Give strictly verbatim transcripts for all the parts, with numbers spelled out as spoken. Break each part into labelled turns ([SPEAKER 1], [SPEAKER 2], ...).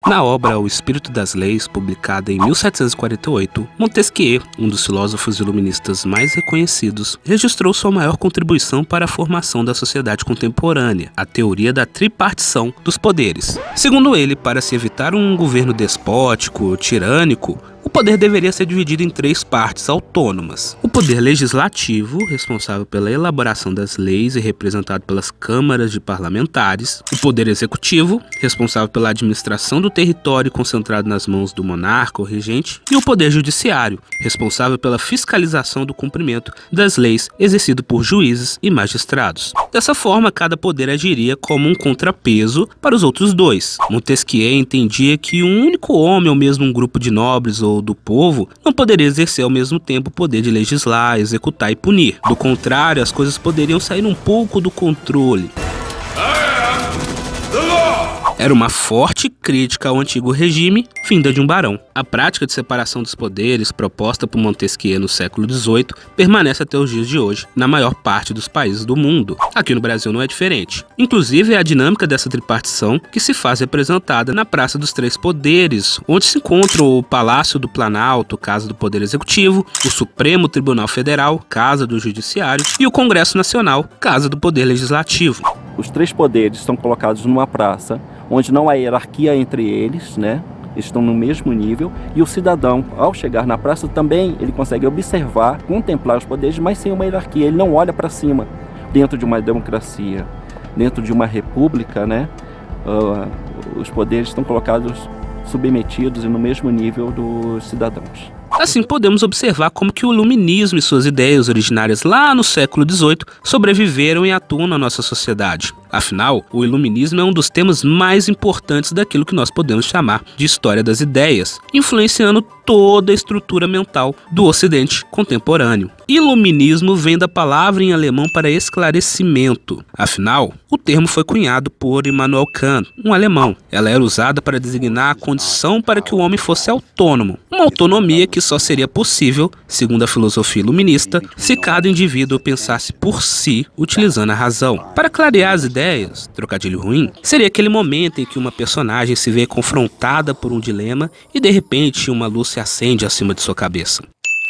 [SPEAKER 1] Na obra O Espírito das Leis, publicada em mil setecentos e quarenta e oito, Montesquieu, um dos filósofos iluministas mais reconhecidos, registrou sua maior contribuição para a formação da sociedade contemporânea, a teoria da tripartição dos poderes. Segundo ele, para se evitar um governo despótico, tirânico, o poder deveria ser dividido em três partes autônomas. O poder legislativo, responsável pela elaboração das leis e representado pelas câmaras de parlamentares. O poder executivo, responsável pela administração do território concentrado nas mãos do monarca ou regente. E o poder judiciário, responsável pela fiscalização do cumprimento das leis exercido por juízes e magistrados. Dessa forma, cada poder agiria como um contrapeso para os outros dois. Montesquieu entendia que um único homem ou mesmo um grupo de nobres ou do povo não poderia exercer ao mesmo tempo o poder de legislar, executar e punir. Do contrário, as coisas poderiam sair um pouco do controle. Era uma forte crítica ao antigo regime, vinda de um barão. A prática de separação dos poderes, proposta por Montesquieu no século dezoito, permanece até os dias de hoje, na maior parte dos países do mundo. Aqui no Brasil não é diferente. Inclusive, é a dinâmica dessa tripartição que se faz representada na Praça dos Três Poderes, onde se encontra o Palácio do Planalto, Casa do Poder Executivo, o Supremo Tribunal Federal, Casa do Judiciário, e o Congresso Nacional, Casa do Poder Legislativo.
[SPEAKER 2] Os três poderes estão colocados numa praça, onde não há hierarquia entre eles, né? Estão no mesmo nível, e o cidadão, ao chegar na praça, também ele consegue observar, contemplar os poderes, mas sem uma hierarquia. Ele não olha para cima. Dentro de uma democracia, dentro de uma república, né? Uh, os poderes estão colocados submetidos e no mesmo nível dos cidadãos.
[SPEAKER 1] Assim, podemos observar como que o iluminismo e suas ideias originárias lá no século dezoito sobreviveram e atuam na nossa sociedade. Afinal, o iluminismo é um dos temas mais importantes daquilo que nós podemos chamar de história das ideias, influenciando toda a estrutura mental do Ocidente contemporâneo. Iluminismo vem da palavra em alemão para esclarecimento. Afinal, o termo foi cunhado por Immanuel Kant, um alemão. Ela era usada para designar a condição para que o homem fosse autônomo, uma autonomia que só seria possível, segundo a filosofia iluminista, se cada indivíduo pensasse por si, utilizando a razão. Para clarear as ideias, trocadilho ruim, seria aquele momento em que uma personagem se vê confrontada por um dilema e de repente uma luz se acende acima de sua cabeça.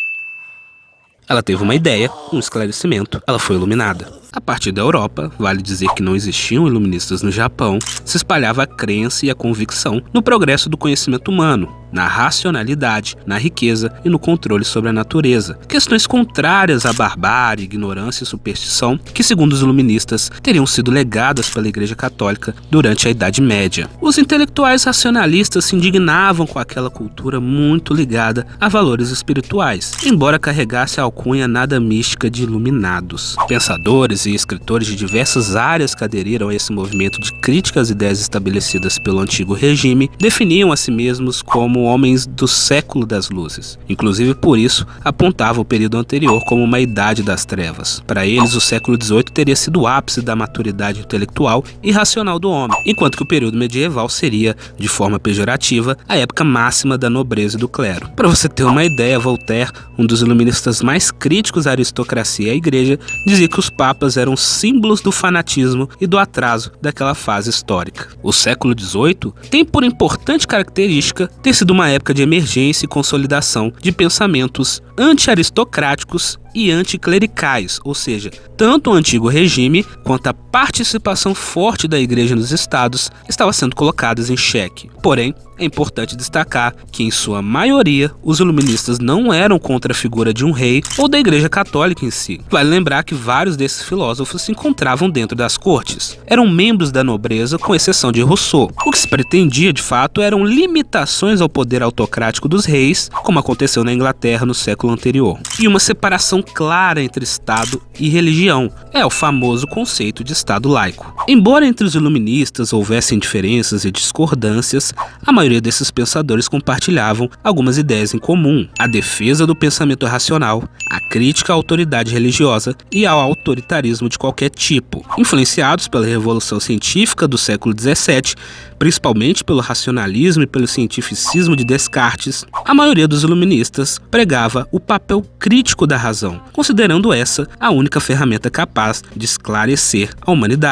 [SPEAKER 1] Ela teve uma ideia, um esclarecimento, ela foi iluminada. A partir da Europa, vale dizer que não existiam iluministas no Japão, se espalhava a crença e a convicção no progresso do conhecimento humano, na racionalidade, na riqueza e no controle sobre a natureza. Questões contrárias à barbárie, ignorância e superstição que, segundo os iluministas, teriam sido legadas pela Igreja Católica durante a Idade Média. Os intelectuais racionalistas se indignavam com aquela cultura muito ligada a valores espirituais, embora carregasse a alcunha nada mística de iluminados. Pensadores e escritores de diversas áreas que aderiram a esse movimento de crítica às ideias estabelecidas pelo antigo regime definiam a si mesmos como homens do século das luzes. Inclusive por isso apontavam o período anterior como uma idade das trevas. Para eles, o século dezoito teria sido o ápice da maturidade intelectual e racional do homem, enquanto que o período medieval seria, de forma pejorativa, a época máxima da nobreza e do clero. Para você ter uma ideia, Voltaire, um dos iluministas mais críticos à aristocracia e à igreja, dizia que os papas eram símbolos do fanatismo e do atraso daquela fase histórica. O século dezoito tem por importante característica ter sido uma época de emergência e consolidação de pensamentos anti-aristocráticos e anticlericais, ou seja, tanto o antigo regime quanto a participação forte da igreja nos estados estava sendo colocadas em xeque. Porém, é importante destacar que, em sua maioria, os iluministas não eram contra a figura de um rei ou da Igreja Católica em si. Vale lembrar que vários desses filósofos se encontravam dentro das cortes. Eram membros da nobreza, com exceção de Rousseau. O que se pretendia, de fato, eram limitações ao poder autocrático dos reis, como aconteceu na Inglaterra no século anterior. E uma separação clara entre Estado e religião. É o famoso conceito de Estado laico. Embora entre os iluministas houvessem diferenças e discordâncias, a maioria desses pensadores compartilhavam algumas ideias em comum: a defesa do pensamento racional, a crítica à autoridade religiosa e ao autoritarismo de qualquer tipo. Influenciados pela Revolução Científica do século dezessete, principalmente pelo racionalismo e pelo cientificismo de Descartes, a maioria dos iluministas pregava o papel crítico da razão, considerando essa a única ferramenta capaz de esclarecer a humanidade.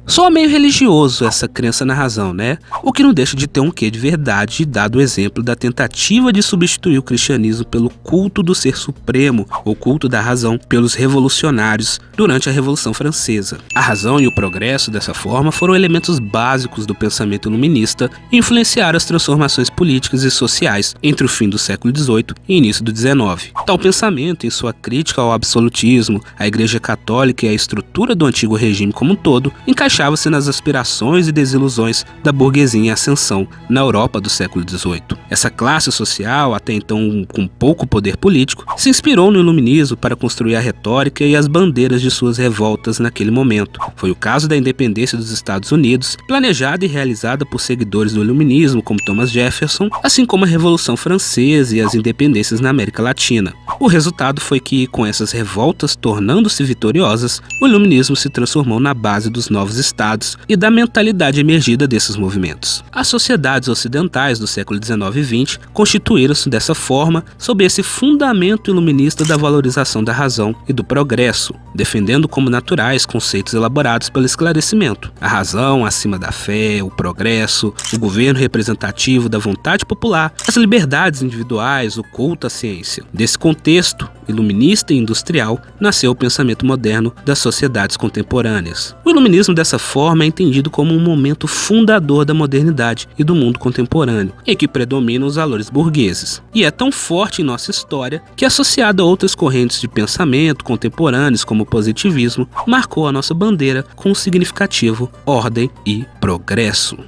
[SPEAKER 1] Soa meio religioso essa crença na razão, né? O que não deixa de ter um quê de verdade, dado o exemplo da tentativa de substituir o cristianismo pelo culto do ser supremo, ou culto da razão, pelos revolucionários durante a Revolução Francesa. A razão e o progresso, dessa forma, foram elementos básicos do pensamento iluminista e influenciaram as transformações políticas e sociais entre o fim do século dezoito e início do dezenove. Tal pensamento, em sua crítica ao absolutismo, à Igreja Católica e à estrutura do antigo regime como um todo, encaixava-se nas aspirações e desilusões da burguesia em ascensão na Europa do século dezoito. Essa classe social, até então com pouco poder político, se inspirou no iluminismo para construir a retórica e as bandeiras de suas revoltas naquele momento. Foi o caso da independência dos Estados Unidos, planejada e realizada por seguidores do iluminismo como Thomas Jefferson, assim como a Revolução Francesa e as independências na América Latina. O resultado foi que, com essas revoltas tornando-se vitoriosas, o iluminismo se transformou na base dos novos estados e da mentalidade emergida desses movimentos. As sociedades ocidentais do século dezenove e vinte constituíram-se dessa forma sob esse fundamento iluminista da valorização da razão e do progresso, defendendo como naturais conceitos elaborados pelo esclarecimento: a razão acima da fé, o progresso, o governo representativo da vontade popular, as liberdades individuais, o culto à ciência. Desse contexto iluminista e industrial nasceu o pensamento moderno das sociedades contemporâneas. O iluminismo, dessa forma, é entendido como um momento fundador da modernidade e do mundo contemporâneo, em que predominam os valores burgueses, e é tão forte em nossa história que, associado a outras correntes de pensamento contemporâneos como o positivismo, marcou a nossa bandeira com o significativo ordem e progresso.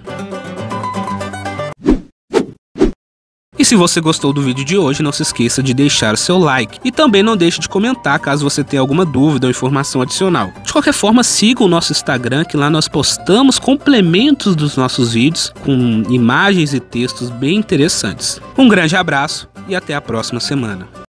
[SPEAKER 1] E se você gostou do vídeo de hoje, não se esqueça de deixar seu like. E também não deixe de comentar caso você tenha alguma dúvida ou informação adicional. De qualquer forma, siga o nosso Instagram, que lá nós postamos complementos dos nossos vídeos com imagens e textos bem interessantes. Um grande abraço e até a próxima semana.